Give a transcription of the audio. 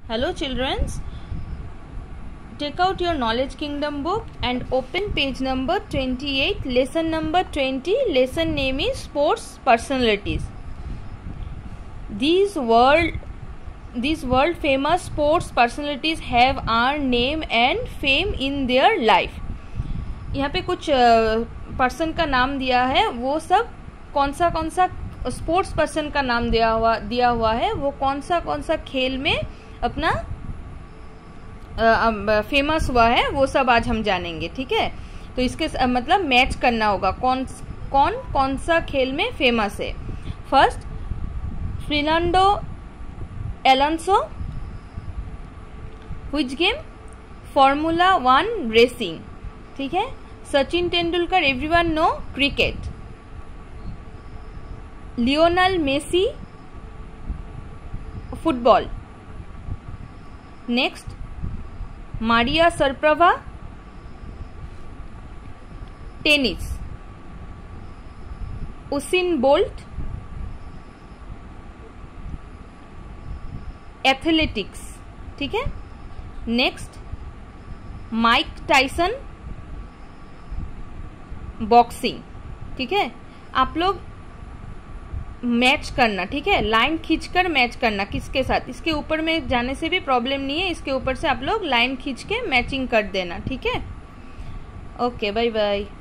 Hello children, take out your Knowledge Kingdom book and open page number 28, lesson number 20. Lesson name is Sports Personalities. These world famous sports personalities have earned name and fame in their life. यहाँ पे कुछ person का नाम दिया है, वो सब कौन सा स्पोर्ट्स पर्सन का नाम दिया हुआ है, वो कौन सा खेल में अपना फेमस हुआ है, वो सब आज हम जानेंगे। ठीक है, तो इसके मतलब मैच करना होगा कौन सा खेल में फेमस है। First, Fernando Alonso, which game? Formula 1 racing. ठीक है, Sachin Tendulkar, everyone know cricket. Lionel Messi, football. Next, Maria Sharapova, tennis. Usain Bolt, athletics. ठीक है, नेक्स्ट, माइक टाइसन, बॉक्सिंग। ठीक है, आप लोग मैच करना, ठीक है, लाइन खींचकर मैच करना। किसके साथ? इसके ऊपर में जाने से भी प्रॉब्लम नहीं है, इसके ऊपर से आप लोग लाइन खींच के मैचिंग कर देना। ठीक है, ओके, बाय बाय।